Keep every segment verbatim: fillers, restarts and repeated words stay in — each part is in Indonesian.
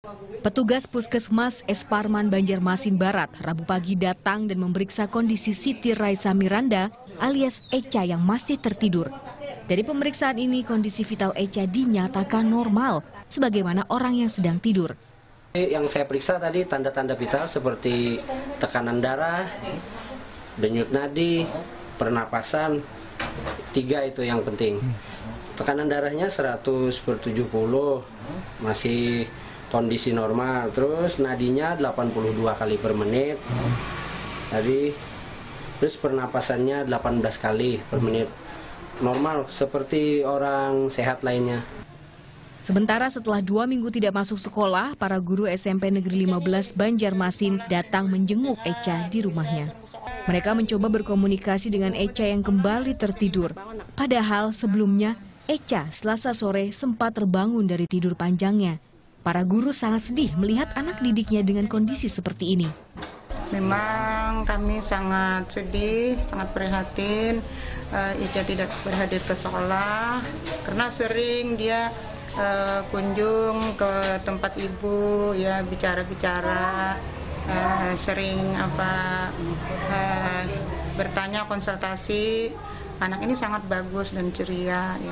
Petugas Puskesmas S. Parman, Banjarmasin Barat, Rabu pagi datang dan memeriksa kondisi Siti Raisa Miranda alias Echa yang masih tertidur. Dari pemeriksaan ini, kondisi vital Echa dinyatakan normal, sebagaimana orang yang sedang tidur. Yang saya periksa tadi tanda-tanda vital seperti tekanan darah, denyut nadi, pernapasan, tiga itu yang penting. Tekanan darahnya seratus per tujuh puluh, masih kondisi normal. Terus nadinya delapan puluh dua kali per menit. Tadi terus pernapasannya delapan belas kali per menit. Normal seperti orang sehat lainnya. Sementara setelah dua minggu tidak masuk sekolah, para guru S M P Negeri lima belas Banjarmasin datang menjenguk Echa di rumahnya. Mereka mencoba berkomunikasi dengan Echa yang kembali tertidur. Padahal sebelumnya Echa Selasa sore sempat terbangun dari tidur panjangnya. Para guru sangat sedih melihat anak didiknya dengan kondisi seperti ini. Memang kami sangat sedih, sangat prihatin. Uh, Echa tidak berhadir ke sekolah karena sering dia uh, kunjung ke tempat ibu, ya bicara-bicara, uh, sering apa uh, bertanya, konsultasi. Anak ini sangat bagus dan ceria, ya.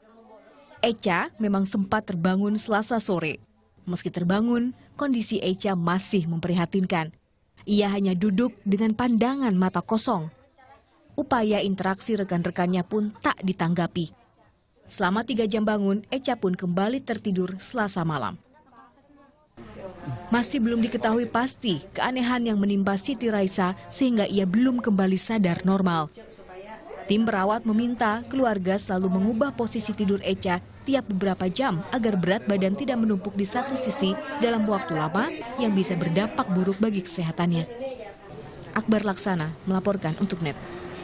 Echa memang sempat terbangun Selasa sore. Meski terbangun, kondisi Echa masih memprihatinkan. Ia hanya duduk dengan pandangan mata kosong. Upaya interaksi rekan-rekannya pun tak ditanggapi. Selama tiga jam bangun, Echa pun kembali tertidur Selasa malam. Masih belum diketahui pasti keanehan yang menimpa Siti Raisa sehingga ia belum kembali sadar normal. Tim perawat meminta keluarga selalu mengubah posisi tidur Echa tiap beberapa jam agar berat badan tidak menumpuk di satu sisi dalam waktu lama yang bisa berdampak buruk bagi kesehatannya. Akbar Laksana melaporkan untuk N E T.